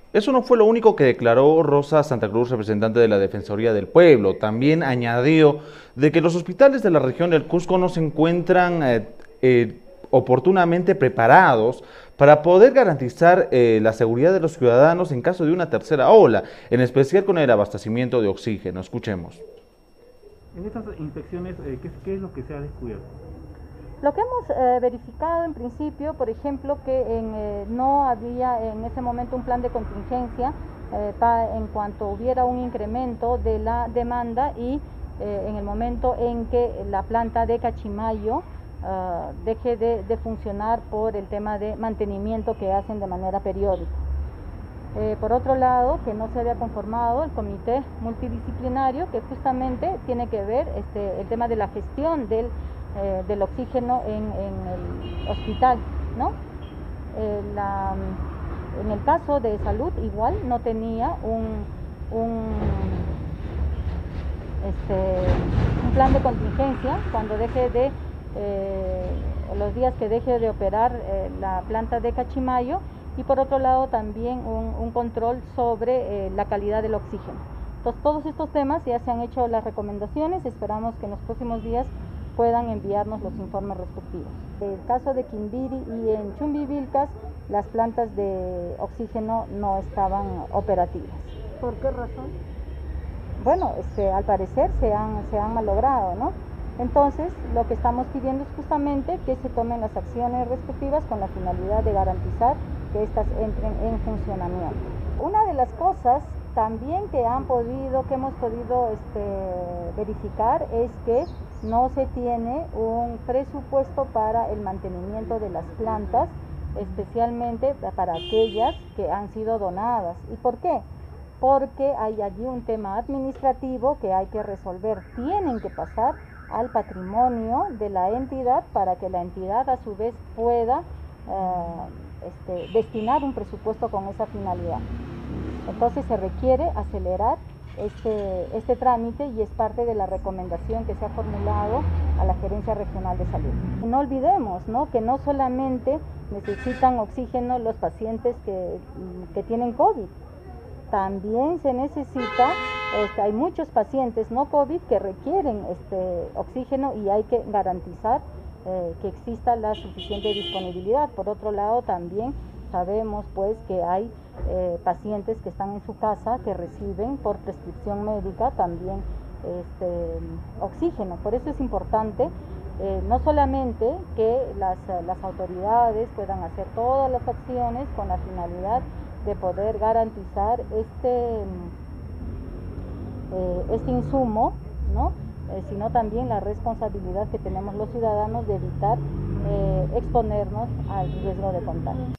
Eso no fue lo único que declaró Rosa Santa Cruz, representante de la Defensoría del Pueblo. También añadió de que los hospitales de la región del Cusco no se encuentran oportunamente preparados para poder garantizar la seguridad de los ciudadanos en caso de una tercera ola, en especial con el abastecimiento de oxígeno. Escuchemos. En estas inspecciones, ¿qué es lo que se ha descubierto? Lo que hemos verificado en principio, por ejemplo, que no había en ese momento un plan de contingencia en cuanto hubiera un incremento de la demanda y en el momento en que la planta de Cachimayo deje de funcionar por el tema de mantenimiento que hacen de manera periódica. Por otro lado, que no se había conformado el comité multidisciplinario que justamente tiene que ver el tema de la gestión del oxígeno en el hospital, ¿no? En el caso de salud igual no tenía un plan de contingencia cuando deje de los días que deje de operar la planta de Cachimayo, y por otro lado también un control sobre la calidad del oxígeno. Entonces todos estos temas ya se han hecho las recomendaciones, esperamos que en los próximos días puedan enviarnos los informes respectivos. En el caso de Quimbiri y en Chumbivilcas, las plantas de oxígeno no estaban operativas. ¿Por qué razón? Bueno, al parecer se han malogrado, ¿no? Entonces, lo que estamos pidiendo es justamente que se tomen las acciones respectivas con la finalidad de garantizar que éstas entren en funcionamiento. Una de las cosas también que hemos podido verificar es que no se tiene un presupuesto para el mantenimiento de las plantas, especialmente para aquellas que han sido donadas. ¿Y por qué? Porque hay allí un tema administrativo que hay que resolver. Tienen que pasar al patrimonio de la entidad para que la entidad a su vez pueda destinar un presupuesto con esa finalidad. Entonces se requiere acelerar este trámite y es parte de la recomendación que se ha formulado a la Gerencia Regional de Salud. No olvidemos, ¿no?, que no solamente necesitan oxígeno los pacientes que tienen COVID, también se necesita, hay muchos pacientes no COVID que requieren oxígeno y hay que garantizar que exista la suficiente disponibilidad. Por otro lado, también sabemos pues que hay pacientes que están en su casa que reciben por prescripción médica también oxígeno. Por eso es importante no solamente que las autoridades puedan hacer todas las acciones con la finalidad de poder garantizar este insumo, ¿no?, sino también la responsabilidad que tenemos los ciudadanos de evitar exponernos al riesgo de contagio.